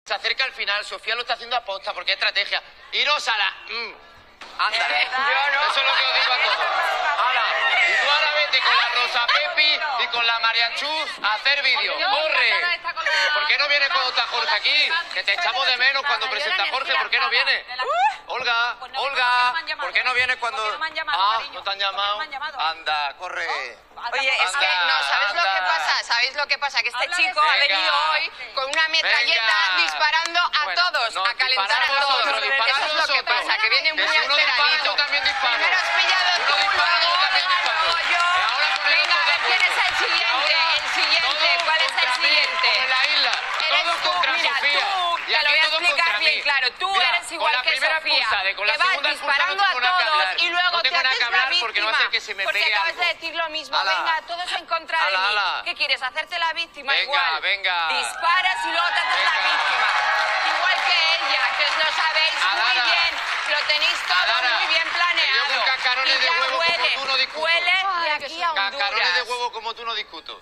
Se acerca al final, Sofía lo está haciendo aposta porque es estrategia. Iros a la... Anda, eso es lo que os digo a todos. Ahora, y tú ahora vete con la Rosa Pepi y con la Marianchú a hacer vídeo. ¡Corre! ¿Por qué no viene cuando está Jorge aquí? Que te echamos de menos cuando presenta a Jorge. ¿Por qué no viene? Olga, ¿por qué no viene cuando...? Ah, ¿no te han llamado? Anda, corre. Oye, es que no, ¿sabes lo que pasa? ¿Sabéis lo que pasa? Que este chico ha venido hoy con una metralleta disparando a todos, a calentar a todos. Eso es lo que pasa, que viene muy alteradito. Yo también disparo. Primero has pillado tú, yo también disparo. luego yo. Venga, a ver quién es el siguiente. El siguiente, ¿cuál es el siguiente? Como en la isla, todos contra Sofía. Te lo voy a explicar bien claro. Tú eres igual que Sofía, que vas disparando a todos y luego te haces la víctima. Porque acabas de decir lo mismo. Venga, todos en contra de mí. ¿Qué quieres? ¿Hacerte la víctima? Igual. Disparas y luego te haces la víctima. Igual que ella, que os lo sabéis muy bien. Lo tenéis todo muy bien planeado. Yo con cascarones de huevo como tú no discuto. Huele de aquí a Honduras. Cascarones de huevo como tú no discuto.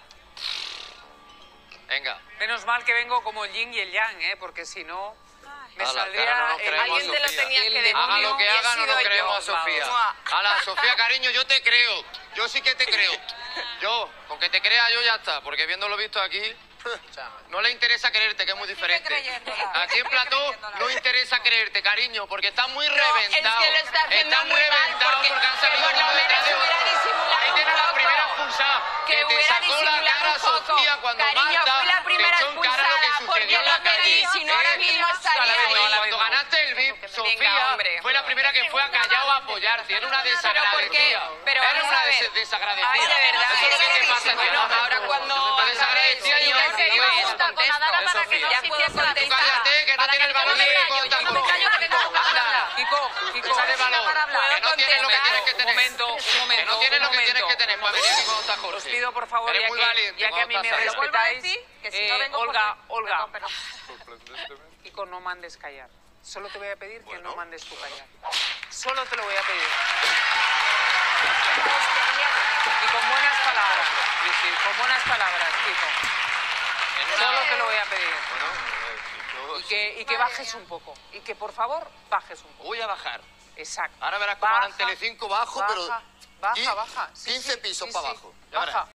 Venga. Menos mal que vengo como el yin y el yang, porque si no me saldría... Alguien te lo tenía que decir. Haga lo que haga, no nos creemos a Sofía. Hala, Sofía, cariño, yo te creo. Yo sí que te creo. Yo, con que te crea yo ya está. Porque viendo lo visto aquí, no le interesa creerte, que es muy diferente. Aquí en Plató no interesa creerte, cariño, porque está muy reventado. Está muy reventado porque han salido uno detrás de otro. Ahí tiene la primera expulsada. Que te sacó la cara Sofía cuando Marta fui la primera te echó en cara lo que sucedió en la calle. Si no, ahora mismo estaría ahí. Cuando ganaste el VIP, Sofía fue la primera que fue a Callao a apoyarte. Era una desagradecida. Era una desagradecida. Ay, de verdad. Eso es lo que te pasa. Ahora cuando... Desagradecida y una idiota. Ya puedo contestar. Cállate, que no tiene el valor de contar conmigo. Anda, Kiko, de valor. Que no tienes lo que tienes que tener. Un momento. Que no tienes lo que tienes que tener para venir aquí cuando está Jorge. Os pido, por favor, Eres muy valiente ya que a mí me cuando estás ahí. respetáis, Olga, Kiko, no mandes callar. Solo te voy a pedir que no mandes tú callar. Solo te lo voy a pedir. Y con buenas palabras. Sí, con buenas palabras, Kiko. Solo te lo voy a pedir. Y que bajes un poco. Y que, por favor, bajes un poco. Voy a bajar. Exacto. Ahora verás cómo ahora en Telecinco bajo, pero... Baja. 15 pisos para abajo. Baja.